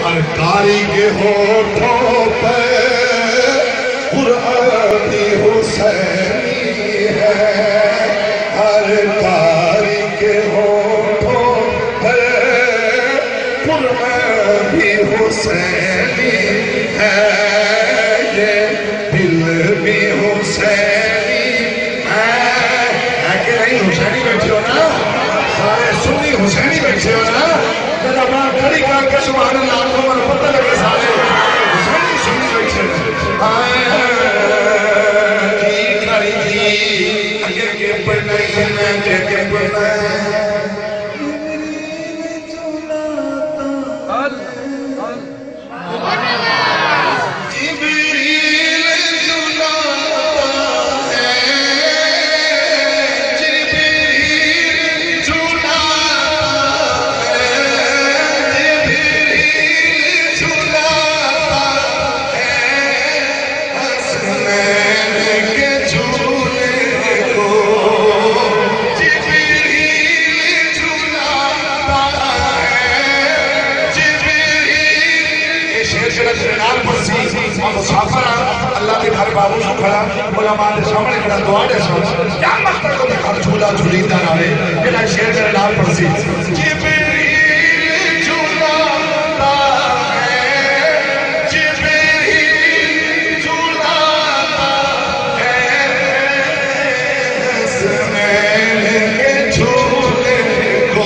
ہر کاری کے ہوٹھوں پہ قرآن حسینی ہے، ہر کاری کے ہوٹھوں پہ قرآن حسینی ہے، یہ دل بھی حسینی ہے کہ نہیں؟ حسینی بیٹھے ہو نا؟ سارے سنی حسینی بیٹھے ہو نا؟ میرا ماں کھڑی کر کے سبحان اللہ کو من پتہ لگے سارے حسینی سنی بیٹھے جی کھڑی جی اگے کے پڑھنا ہی کے پڑھنا اللہ کے گھر بابو سے کھڑا علماء کے سامنے کھڑا دعا دے سو کیا مقصد کو گھر جھولا جھولیندہ نہ رہے یہ شیر میرے نال پڑسی جبریل جھولاتا ہے جبریل جھولاتا ہے حسنین کے جھولے کو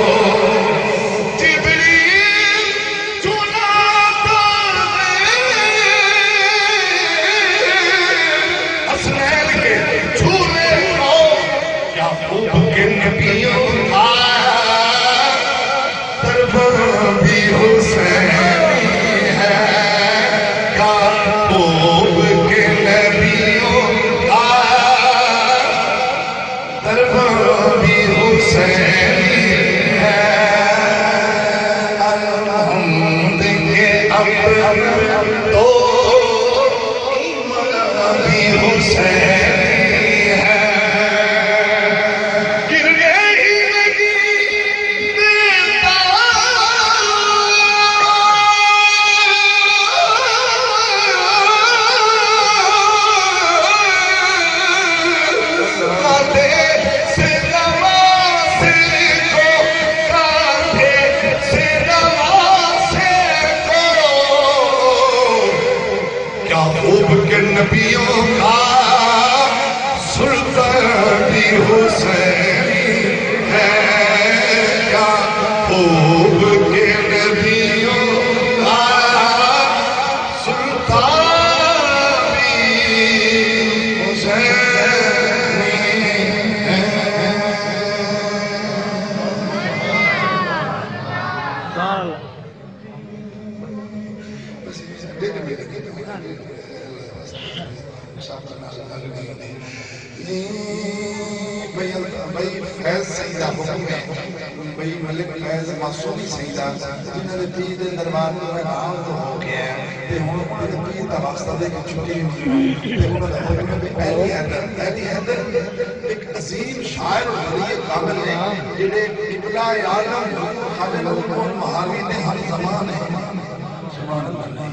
بھئی فیض سیدہ حکم ہے بھئی ملک فیض معصومی سیدہ جنہوں نے پیر دربار میں نام تو ہو گیا ہے تے ہوں انہوں نے پیر دا واسطہ دے کے چھٹی ہوئی تے انہوں نے حکم بھی اہلی حیدر ایک عظیم شاعر و غریب کامل ہے جنہیں قبلہ عالم خالد الکون محاوی نے ہر زمان ہے سبحان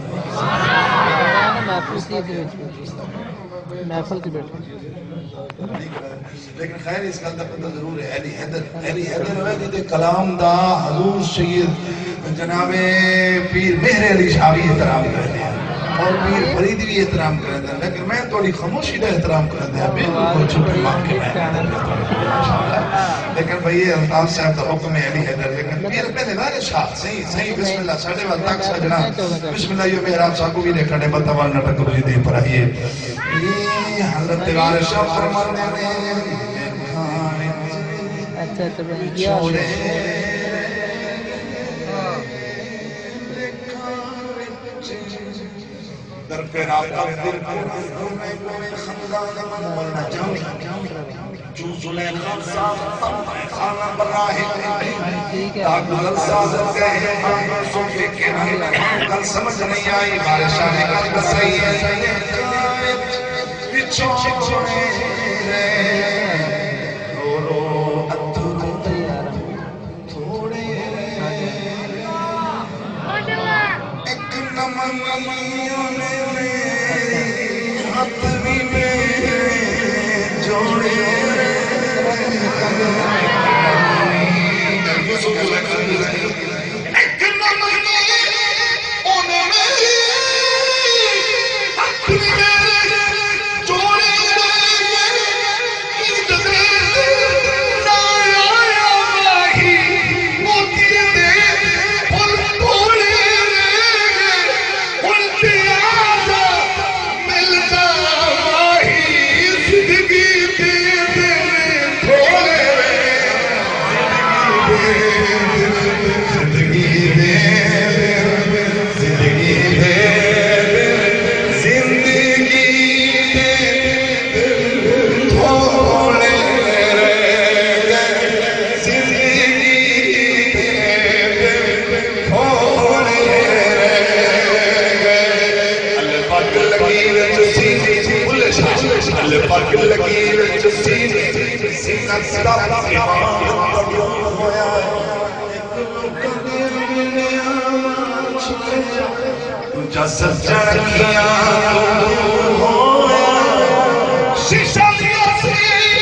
اللہ محفل کی بیٹھ لیکن خیر اس کا پتہ ضرور ہے اہلی حیدر ویدی کلام دا حضور سید جناب پیر مہر علی شاہی احترام کرتے ہیں اور پیر فریدی بھی احترام کرتے ہیں لیکن میں توڑی خاموشی دا احترام کرتے ہیں بالکل چھوٹے ماں کے لیکن بھئی الطاف صاحب دا حکم ہے اہلی حیدر لیکن پیر پہلے دارے شاہ صحیح بسم اللہ ساڑھے وقت تک سجنا بسم اللہ یہ محراب صاحب کو بھی دیکھا نے بتوان نٹک روی دے پر آئیے حضرت دیوار شاہ فرمانے چھوڑے در پہ رابطہ در جو زلیخان صاحب خانہ براہی تاکل سازت گئے صوفی کے نام کل سمجھ نہیں آئی بارشاہ نے کل بسائی چھوڑے رو رو اتھرو تھوڑے نمانیوں نے ہاتھ بھی میں جوڑے ایک نمانی انہوں نے ہاتھ بھی میں جوڑے پاک لگیر جو سینے سینہ صدا ایمان تبیوں ہویا جسد جڑکیاں ہویا شیشہ لیا سی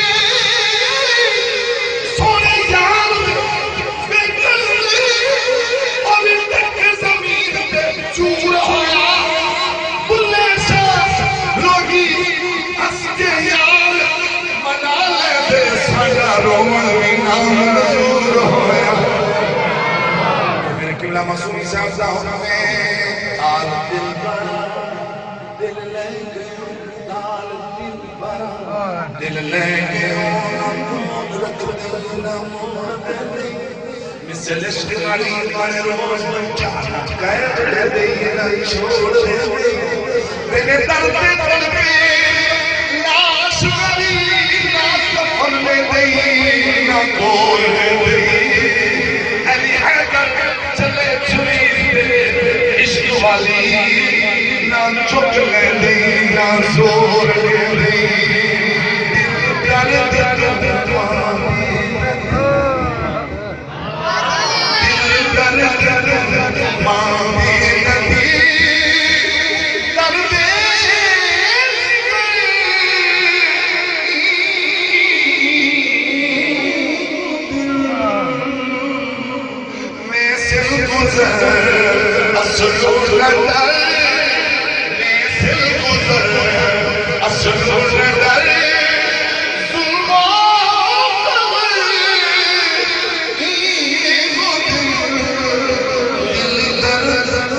سونے یار بیکل لی اور تک زمین پہ چور ہویا بلے شاہ لوگی یار منا لے دے سجا رومن وینا منظور ہویا میرے قبلہ معصومی صاحب ظاہر میں آل دل برا دل لے گئے دال دل برا دل لے گئے رکھ دینا مہر مثل عشق ماری مارے روز بچانا قید لے دینا چھوڑ دے میرے درد پہ نہ بول علی حیدر چلے چھری پہ عشق والی نہ چک لے دی نہ زور لے دی دل در مامی ندی أسرور لدر مثل غزر أسرور لدر ظلمات دل درد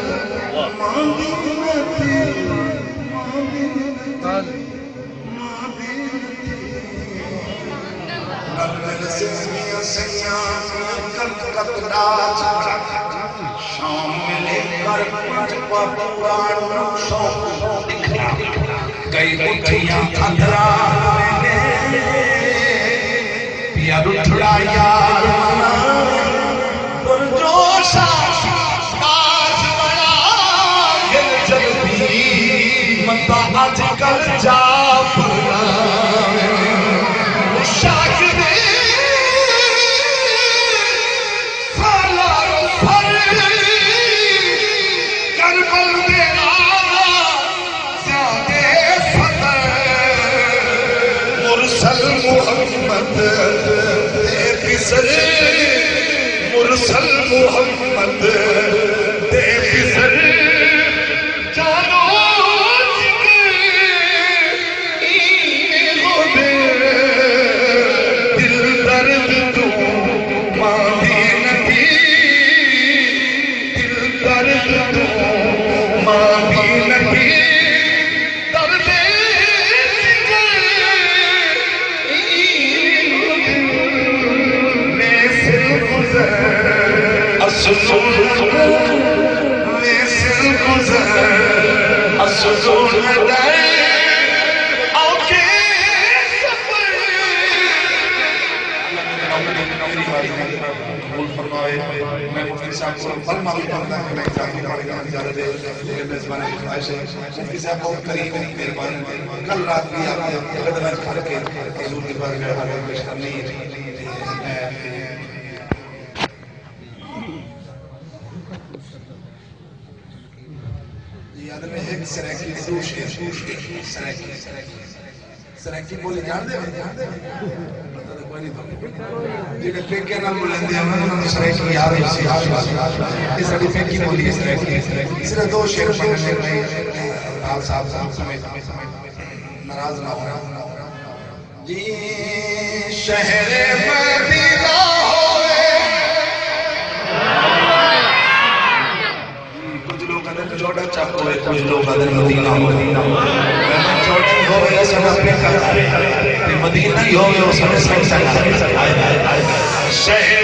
شام ملے کر پنج پاپوان نقشوں دکھا کئی اٹھیاں اندران میں پیا رٹھڑا یار منا پر جوشا آج بڑا گل جلدی مطا آج کل جا پڑا شاک دے محمد دے پسر مرسل محمد دے پسر جانو دل درد تو ماندی ندی دل درد تو ماندی ندی أسرور لدر أوكي سفر قبول فرمائے میں مفتی صاحب کو فرما بھی پڑھتا ہے کہ میں اجازت پڑھے گا اجازت ہے لیکن میزبان کی خواہش ہے مفتی صاحب بہت قریب مہربان کل رات بھی آپ نے قدمت کھڑ کے حضور کے بارے میں حاضر پیش کرنی ہے یاد میں ایک سریکی دو شیر سریکی سریکی بولی جان دے پتہ دے کوئی نہیں تو جیڑے پیکے نہ بلندے ہمیں انہوں نے سریکی یاد ہے اسی یہ ساڑی پیکی بولی ہے سریکی صرف دو شیر پڑھنے میں حال صاحب سمیت ناراض نہ ہو جی شہر مدینہ ہوئے کچھ لوگ ادھر جوڑا چاک ہوئے کچھ لوگ ادھر مدینہ ہوئے جوڑا ہوئے سب اپنے کا مدینہ ہی ہوئے سب سکتا شہر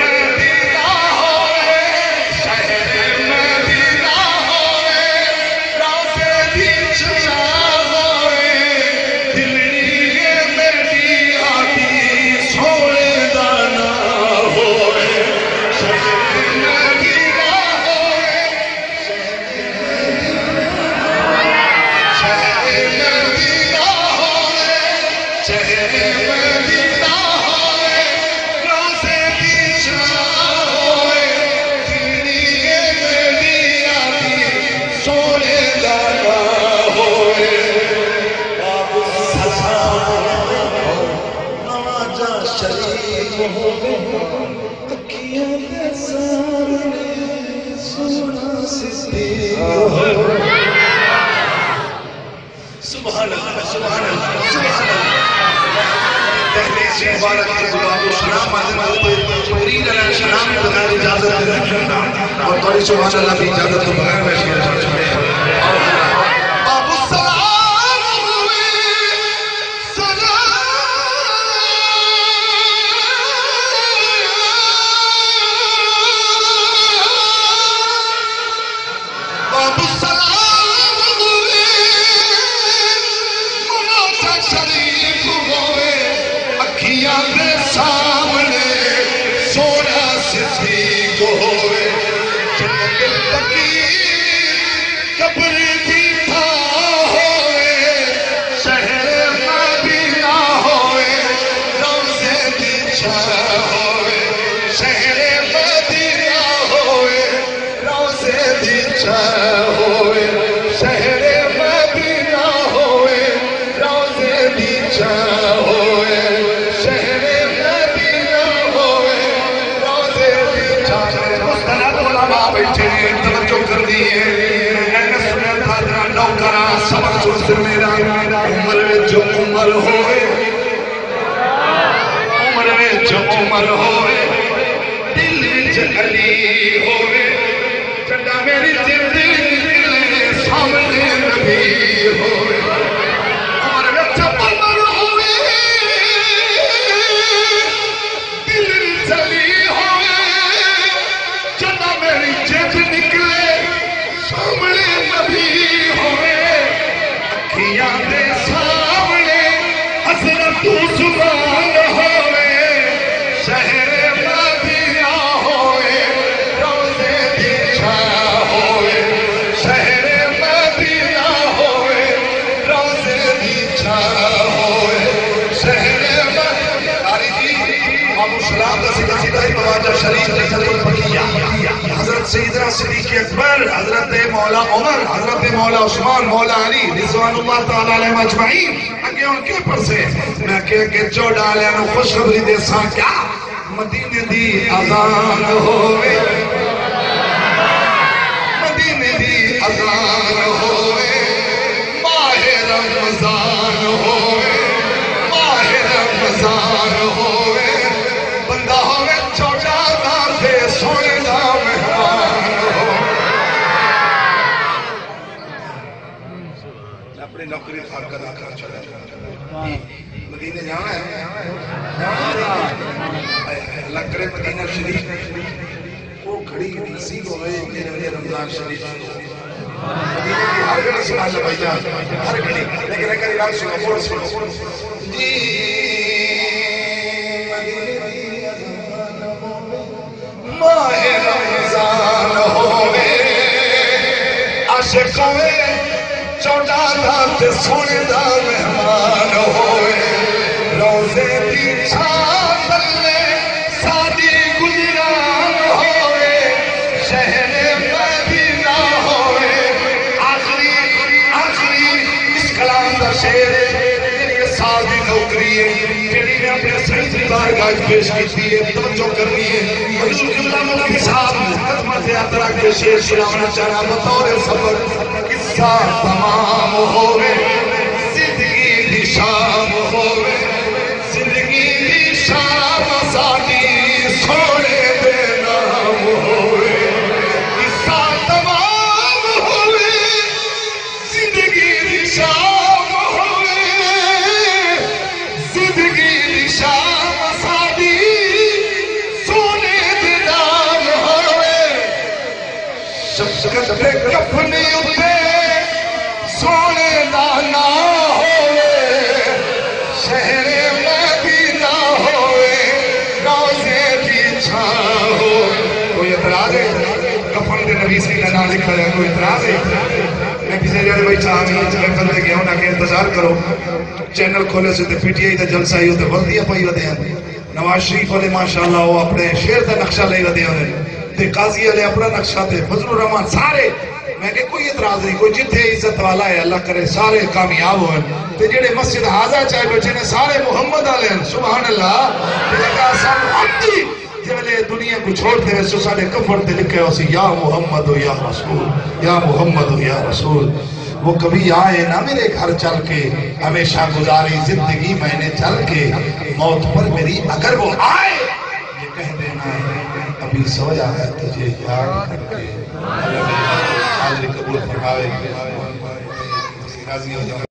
سبحان اللہ سبحان اللہ سبحان اللہ تحلیل سے مبارک کے گلاب و سلام تقریر علیہ السلام بغیر اجازت دے رکھنا اور توڑی سبحان اللہ کی اجازت تو بغیر میں شیئر چاہ چکے ہیں باب السلام باب السلام دے سامنے سونا صدیق ہوئے جنت الفقیر قبر بھی تھا ہوئے شہر مدینہ ہوئے روزے بھی چھا ہوئے شہر مدینہ ہوئے روزے بھی چھا ہوئے شہر مدینہ ہوئے روزے بھی چھا ہوئے توجہ کر دیئے اے سنت حضران نوکرہ سبق سن میرا عمر میں جو عمر ہوئے عمر میں جو عمر ہوئے دل وچ علی ہوئے چڑھا میری زندگی سامنے نبی ہوئے عمر میں جو عمر ہوئے دل وچ علی ہوئے چڑھا میری دے سامنے حضرت سبحان ہوئے شہر مدینہ ہوئے روزے بھی چھا ہوئے شہر مدینہ ہوئے روزے بھی چھا ہوئے شہر مدینہ ابو سلام کا سیدھا سیدھا ہی مواجہ شریف جیسا الفقیہ حضرت سیدنا صدیق اکبر حضرت مولا عمر حضرت مولا عثمان مولا علی رضوان اللہ تعالیٰ علیہ مجمعین اگے ان کے پر سے میں کہ جو ڈالے انہوں خوشخبری دے ساں کیا مدینے دی اذان ہوئے مدینے دی اذان ہوئے ماہ رمضان ہوئے ماہ رمضان ہوئے بندہ ہوئے چھوٹا دے سونے دا مہمان ہو اپنے نوکری خاک ادا کر چلا مدینے جانا ہے اللہ کرے مدینہ شریف وہ گھڑی نصیب ہو گئے کہ نبی رمضان شریف مدینہ کی ہر گھڑی سنا اللہ بھائی جان ہر گھڑی لیکن اگر ایران سنا بول سنا جی ماہ رمضان ہوئے عاشق ہوئے چوٹا دات سونے دا مہمان ہوئے روزے دی چھاپل میں سادی گزران ہوئے شہر مدینہ ہوئے آخری شیر میری سال دی نوکری ہے جڑی میں اپنے سید دی بارگاہ پیش کیتی ہے توجہ کرنی ہے حضور قبلہ مفتی صاحب خدمت اطراق کے شیر سنانا چاہنا بطور سبق قصہ تمام ہوئے زندگی دی شام ہوئے زندگی دی شام ساڈی سونے دے نام ہوئے قصہ تمام ہوئے زندگی دی شام ہوئے زندگی دی شام ساڈی سونے دے نام ہوئے شفقت دے کفنی اتے سونے دا نہ ہوئے شہر مدینہ ہوئے روزے دی چھاں ہو کوئی اعتراض ہے کفن دے نبی سے کا نام لکھا ہے کوئی اعتراض ہے میں کسی جگہ بھائی چاہمی میں کلے گیا ہونا کہ انتظار کرو چینل کھولے سے پی ٹی آئی دا جلسہ ہی ہوتے ورزیاں پائی ہوتے ہیں نواز شریف والے ماشاءاللہ وہ اپنے شیر دا نقشہ لے ہوتے ہیں تے قاضی والے اپنا نقشہ تے فضل الرحمان سارے میں کہ کوئی اعتراض نہیں کوئی جتھے عزت والا ہے اللہ کرے سارے کامیاب ہوئے تے جڑے مسجد حاضر چاہے بیٹھے نے سارے محمد علیہ سبحان اللہ تے لگا سب حقی جبلے دنیا کو چھوڑتے ہیں سو سارے کفر تے لکھے ہو سی یا محمد و یا رسول یا محمد و یا رسول وہ کبھی آئے نہ میرے گھر چل کے ہمیشہ گزاری زندگی میں نے چل کے موت پر میری اگر وہ آئے یہ کہہ دینا ہے ابھی سویا ہے تجھے یاد کر کے حاضر قبول فرمائے